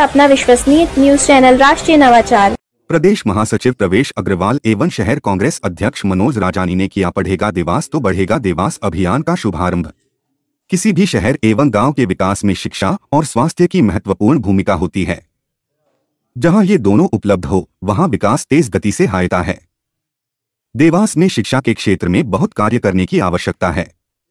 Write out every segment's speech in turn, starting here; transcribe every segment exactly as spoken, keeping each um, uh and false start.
अपना विश्वसनीय news channel राष्ट्रीय नवाचार। प्रदेश महासचिव प्रवेश अग्रवाल एवं शहर कांग्रेस अध्यक्ष मनोज राजानी ने किया पढ़ेगा देवास तो बढ़ेगा देवास अभियान का शुभारंभ। किसी भी शहर एवं गांव के विकास में शिक्षा और स्वास्थ्य की महत्वपूर्ण भूमिका होती है। जहां ये दोनों उपलब्ध हो वहां विकास तेज गति से हायता है। देवास में शिक्षा के क्षेत्र में बहुत कार्य करने की आवश्यकता है।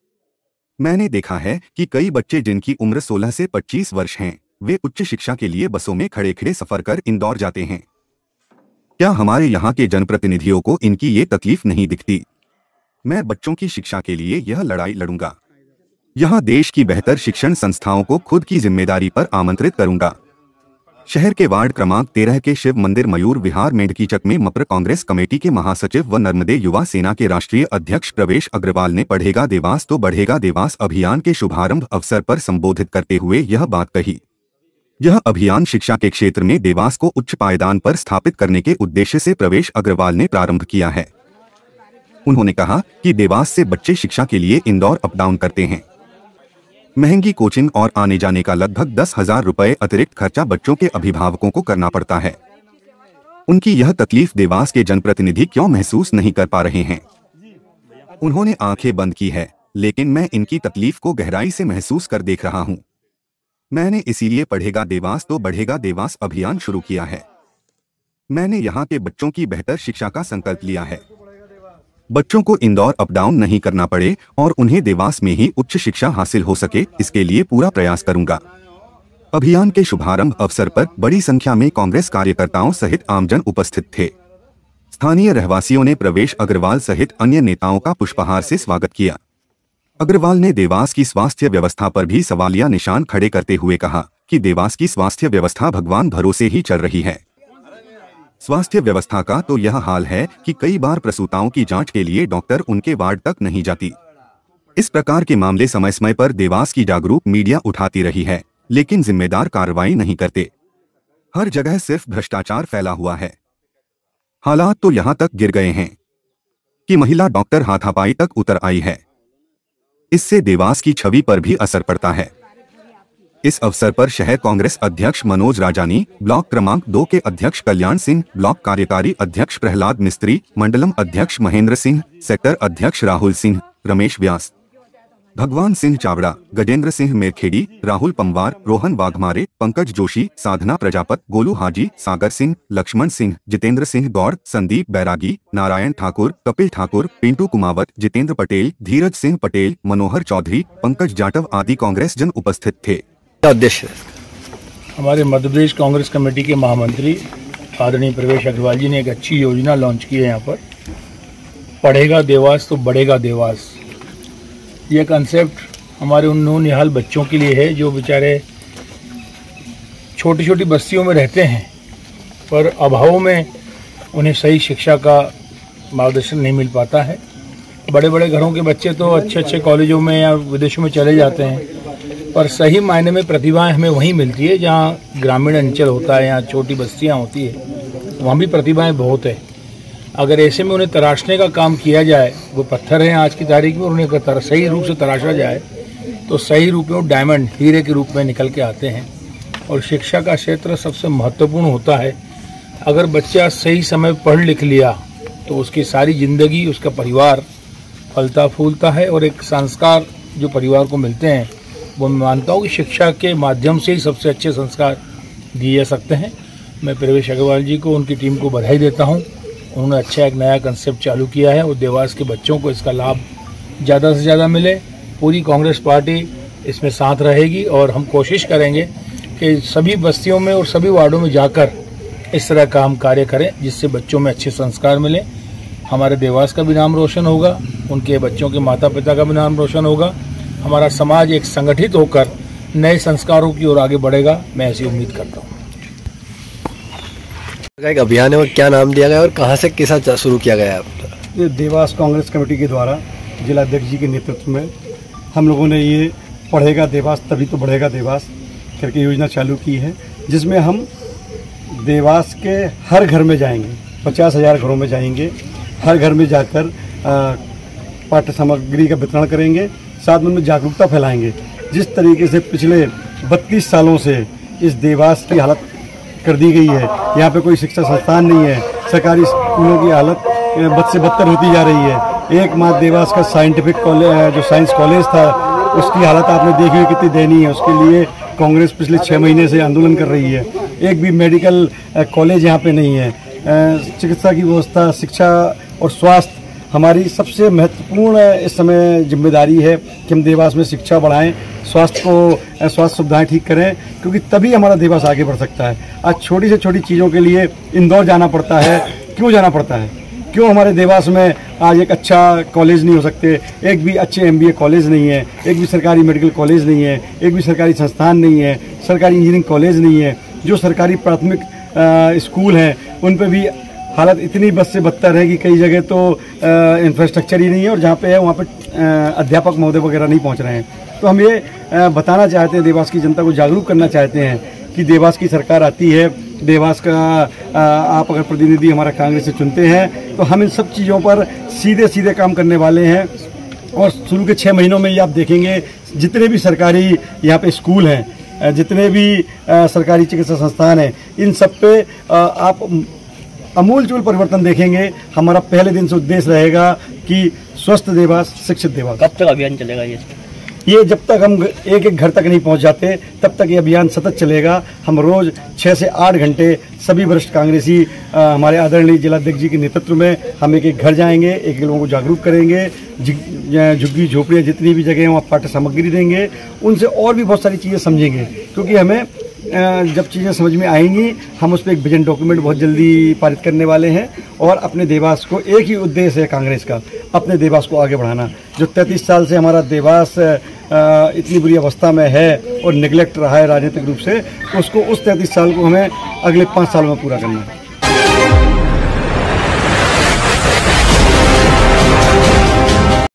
मैंने देखा है कि कई बच्चे जिनकी उम्र सोलह से पच्चीस वर्ष हैं, वे उच्च शिक्षा के लिए बसों में खड़े खड़े सफर कर इंदौर जाते हैं। क्या हमारे यहाँ के जनप्रतिनिधियों को इनकी ये तकलीफ नहीं दिखती? मैं बच्चों की शिक्षा के लिए यह लड़ाई लड़ूंगा। यहाँ देश की बेहतर शिक्षण संस्थाओं को खुद की जिम्मेदारी पर आमंत्रित करूंगा। शहर के वार्ड क्रमांक तेरह के शिव मंदिर मयूर विहार मेंढकीचक में मप्र कांग्रेस कमेटी के महासचिव व नर्मदे युवा सेना के राष्ट्रीय अध्यक्ष प्रवेश अग्रवाल ने पढ़ेगा देवास तो बढ़ेगा देवास अभियान के शुभारंभ अवसर पर संबोधित करते हुए यह बात कही। यह अभियान शिक्षा के क्षेत्र में देवास को उच्च पायदान पर स्थापित करने के उद्देश्य से प्रवेश अग्रवाल ने प्रारंभ किया है। उन्होंने कहा कि देवास से बच्चे शिक्षा के लिए इंदौर अप डाउन करते हैं। महंगी कोचिंग और आने जाने का लगभग दस हजार रुपए अतिरिक्त खर्चा बच्चों के अभिभावकों को करना पड़ता है। उनकी यह तकलीफ देवास के जनप्रतिनिधि क्यों महसूस नहीं कर पा रहे हैं? उन्होंने आंखें बंद की है, लेकिन मैं इनकी तकलीफ को गहराई से महसूस कर देख रहा हूं। मैंने इसीलिए पढ़ेगा देवास तो बढ़ेगा देवास अभियान शुरू किया है। मैंने यहाँ के बच्चों की बेहतर शिक्षा का संकल्प लिया है। बच्चों को इंदौर अप डाउन नहीं करना पड़े और उन्हें देवास में ही उच्च शिक्षा हासिल हो सके, इसके लिए पूरा प्रयास करूंगा। अभियान के शुभारंभ अवसर पर बड़ी संख्या में कांग्रेस कार्यकर्ताओं सहित आमजन उपस्थित थे। स्थानीय रहवासियों ने प्रवेश अग्रवाल सहित अन्य नेताओं का पुष्पहार से स्वागत किया। अग्रवाल ने देवास की स्वास्थ्य व्यवस्था पर भी सवालिया निशान खड़े करते हुए कहा कि देवास की स्वास्थ्य व्यवस्था भगवान भरोसे ही चल रही है। स्वास्थ्य व्यवस्था का तो यह हाल है कि कई बार प्रसूताओं की जांच के लिए डॉक्टर उनके वार्ड तक नहीं जाती। इस प्रकार के मामले समय समय पर देवास की जागरूक मीडिया उठाती रही है, लेकिन जिम्मेदार कार्रवाई नहीं करते। हर जगह सिर्फ भ्रष्टाचार फैला हुआ है। हालात तो यहां तक गिर गए हैं कि महिला डॉक्टर हाथापाई तक उतर आई है। इससे देवास की छवि पर भी असर पड़ता है। इस अवसर पर शहर कांग्रेस अध्यक्ष मनोज राजानी, ब्लॉक क्रमांक दो के अध्यक्ष कल्याण सिंह, ब्लॉक कार्यकारी अध्यक्ष प्रहलाद मिस्त्री, मंडलम अध्यक्ष महेंद्र सिंह, सेक्टर अध्यक्ष राहुल सिंह, रमेश व्यास, भगवान सिंह चावड़ा, गजेंद्र सिंह मेरखेड़ी, राहुल पंवार, रोहन वाघमारे, पंकज जोशी, साधना प्रजापत, गोलू हाजी, सागर सिंह, लक्ष्मण सिंह, जितेंद्र सिंह गौड़, संदीप बैरागी, नारायण ठाकुर, कपिल ठाकुर, पिंटू कुमावत, जितेंद्र पटेल, धीरज सिंह पटेल, मनोहर चौधरी, पंकज जाटव आदि कांग्रेस जन उपस्थित थे। उद्देश्य हमारे मध्य प्रदेश कांग्रेस कमेटी के महामंत्री आदरणीय प्रवेश अग्रवाल जी ने एक अच्छी योजना लॉन्च की है। यहाँ पर पढ़ेगा देवास तो बढ़ेगा देवास, ये कंसेप्ट हमारे उन नौनिहाल बच्चों के लिए है जो बेचारे छोटी छोटी बस्तियों में रहते हैं, पर अभाव में उन्हें सही शिक्षा का मार्गदर्शन नहीं मिल पाता है। बड़े बड़े घरों के बच्चे तो अच्छे अच्छे कॉलेजों में या विदेशों में चले जाते हैं, पर सही मायने में प्रतिभाएं हमें वहीं मिलती है जहाँ ग्रामीण अंचल होता है या छोटी बस्तियाँ होती है, वहाँ भी प्रतिभाएं बहुत है। अगर ऐसे में उन्हें तराशने का काम किया जाए, वो पत्थर हैं आज की तारीख में, उन्हें अगर सही रूप से तराशा जाए तो सही रूप में वो डायमंड हीरे के रूप में निकल के आते हैं। और शिक्षा का क्षेत्र सबसे महत्वपूर्ण होता है। अगर बच्चा सही समय पढ़ लिख लिया तो उसकी सारी जिंदगी, उसका परिवार फलता फूलता है। और एक संस्कार जो परिवार को मिलते हैं वो मैं मानता हूँ कि शिक्षा के माध्यम से ही सबसे अच्छे संस्कार दिए जा सकते हैं। मैं प्रवेश अग्रवाल जी को, उनकी टीम को बधाई देता हूँ। उन्होंने अच्छा एक नया कंसेप्ट चालू किया है और देवास के बच्चों को इसका लाभ ज़्यादा से ज़्यादा मिले। पूरी कांग्रेस पार्टी इसमें साथ रहेगी और हम कोशिश करेंगे कि सभी बस्तियों में और सभी वार्डों में जाकर इस तरह का हम कार्य करें जिससे बच्चों में अच्छे संस्कार मिले। हमारे देवास का भी नाम रोशन होगा, उनके बच्चों के माता पिता का भी नाम रोशन होगा। हमारा समाज एक संगठित होकर नए संस्कारों की ओर आगे बढ़ेगा, मैं ऐसी उम्मीद करता हूँ। एक अभियान है और क्या नाम दिया गया और कहाँ से किस शुरू किया गया है? ये देवास कांग्रेस कमेटी के द्वारा जिला अध्यक्ष जी के नेतृत्व में हम लोगों ने ये पढ़ेगा देवास तभी तो बढ़ेगा देवास करके योजना चालू की है, जिसमें हम देवास के हर घर में जाएंगे, पचास हजार घरों में जाएंगे। हर घर में जाकर पाठ्य सामग्री का वितरण करेंगे, साथ में उनमें जागरूकता फैलाएंगे। जिस तरीके से पिछले बत्तीस सालों से इस देवास की हालत कर दी गई है। यहाँ पे कोई शिक्षा संस्थान नहीं है, सरकारी स्कूलों की हालत बद से बदतर होती जा रही है। एकमात्र देवास का साइंटिफिक कॉलेज, जो साइंस कॉलेज था, उसकी हालत आपने देखी है कितनी दयनीय है। उसके लिए कांग्रेस पिछले छः महीने से आंदोलन कर रही है। एक भी मेडिकल कॉलेज यहाँ पे नहीं है। चिकित्सा की व्यवस्था, शिक्षा और स्वास्थ्य हमारी सबसे महत्वपूर्ण इस समय जिम्मेदारी है कि हम देवास में शिक्षा बढ़ाएं, स्वास्थ्य को स्वास्थ्य सुविधाएं ठीक करें, क्योंकि तभी हमारा देवास आगे बढ़ सकता है। आज छोटी से छोटी चीज़ों के लिए इंदौर जाना पड़ता है। क्यों जाना पड़ता है? क्यों हमारे देवास में आज एक अच्छा कॉलेज नहीं हो सकते? एक भी अच्छे एमबीए कॉलेज नहीं है, एक भी सरकारी मेडिकल कॉलेज नहीं है, एक भी सरकारी संस्थान नहीं है, सरकारी इंजीनियरिंग कॉलेज नहीं है। जो सरकारी प्राथमिक स्कूल हैं उन पे भी हालत इतनी बद से बदतर है कि कई जगह तो इंफ्रास्ट्रक्चर ही नहीं है, और जहाँ पे है वहाँ पे अध्यापक महोदय वगैरह नहीं पहुँच रहे हैं। तो हम ये बताना चाहते हैं, देवास की जनता को जागरूक करना चाहते हैं कि देवास की सरकार आती है, देवास का आप अगर प्रतिनिधि हमारा कांग्रेस से चुनते हैं तो हम इन सब चीज़ों पर सीधे सीधे काम करने वाले हैं। और शुरू के छः महीनों में ये आप देखेंगे जितने भी सरकारी यहाँ पे स्कूल हैं, जितने भी सरकारी चिकित्सा संस्थान हैं, इन सब पे आप अमूलचूल परिवर्तन देखेंगे। हमारा पहले दिन से उद्देश्य रहेगा कि स्वस्थ देवास, शिक्षित देवास। कब तक अभियान चलेगा ये? ये जब तक हम एक एक घर तक नहीं पहुंच जाते तब तक ये अभियान सतत चलेगा। हम रोज छः से आठ घंटे सभी वरिष्ठ कांग्रेसी हमारे आदरणीय जिलाध्यक्ष जी के नेतृत्व में हम एक एक घर जाएंगे, एक एक लोगों को जागरूक करेंगे, झुग्गी झोपड़ियाँ जितनी भी जगह हैं वहाँ पाठ्य सामग्री देंगे, उनसे और भी बहुत सारी चीज़ें समझेंगे। क्योंकि हमें जब चीज़ें समझ में आएंगी हम उस पर एक विजन डॉक्यूमेंट बहुत जल्दी पारित करने वाले हैं। और अपने देवास को, एक ही उद्देश्य है कांग्रेस का, अपने देवास को आगे बढ़ाना। जो तैंतीस साल से हमारा देवास इतनी बुरी अवस्था में है और निगलेक्ट रहा है राजनीतिक रूप से, उसको उस तैंतीस साल को हमें अगले पाँच साल में पूरा करना है।